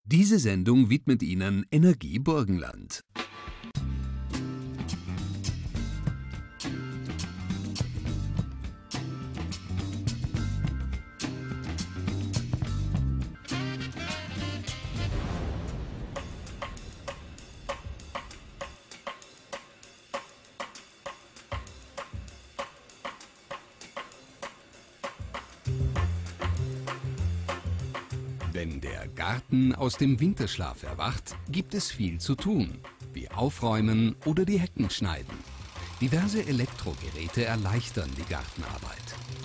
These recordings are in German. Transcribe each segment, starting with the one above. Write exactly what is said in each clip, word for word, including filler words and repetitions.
Diese Sendung widmet Ihnen Energie Burgenland. Wenn der Garten aus dem Winterschlaf erwacht, gibt es viel zu tun, wie aufräumen oder die Hecken schneiden. Diverse Elektrogeräte erleichtern die Gartenarbeit.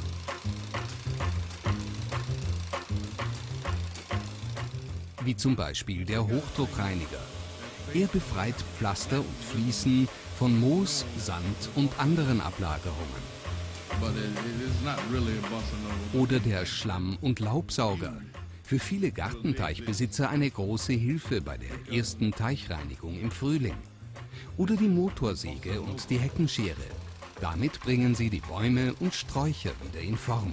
Wie zum Beispiel der Hochdruckreiniger. Er befreit Pflaster und Fliesen von Moos, Sand und anderen Ablagerungen. Oder der Schlamm- und Laubsauger. Für viele Gartenteichbesitzer eine große Hilfe bei der ersten Teichreinigung im Frühling. Oder die Motorsäge und die Heckenschere. Damit bringen sie die Bäume und Sträucher wieder in Form.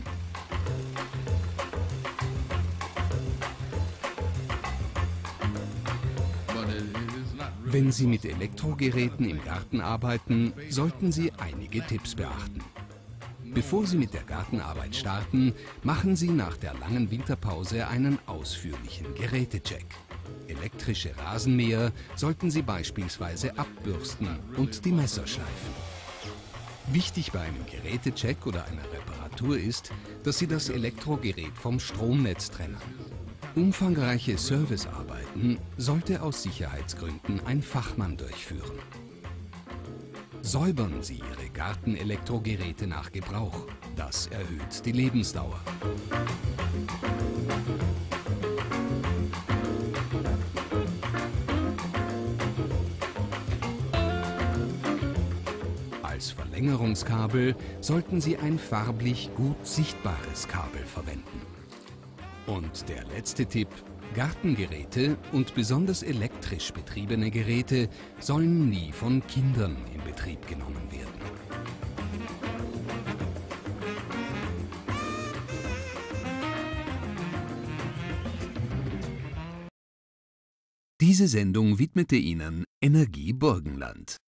Wenn Sie mit Elektrogeräten im Garten arbeiten, sollten Sie einige Tipps beachten. Bevor Sie mit der Gartenarbeit starten, machen Sie nach der langen Winterpause einen ausführlichen Gerätecheck. Elektrische Rasenmäher sollten Sie beispielsweise abbürsten und die Messer schleifen. Wichtig bei einem Gerätecheck oder einer Reparatur ist, dass Sie das Elektrogerät vom Stromnetz trennen. Umfangreiche Servicearbeiten sollte aus Sicherheitsgründen ein Fachmann durchführen. Säubern Sie Ihre Gartenelektrogeräte nach Gebrauch. Das erhöht die Lebensdauer. Als Verlängerungskabel sollten Sie ein farblich gut sichtbares Kabel verwenden. Und der letzte Tipp: Gartengeräte und besonders elektrisch betriebene Geräte sollen nie von Kindern in Betrieb genommen werden. Diese Sendung widmete Ihnen Energie Burgenland.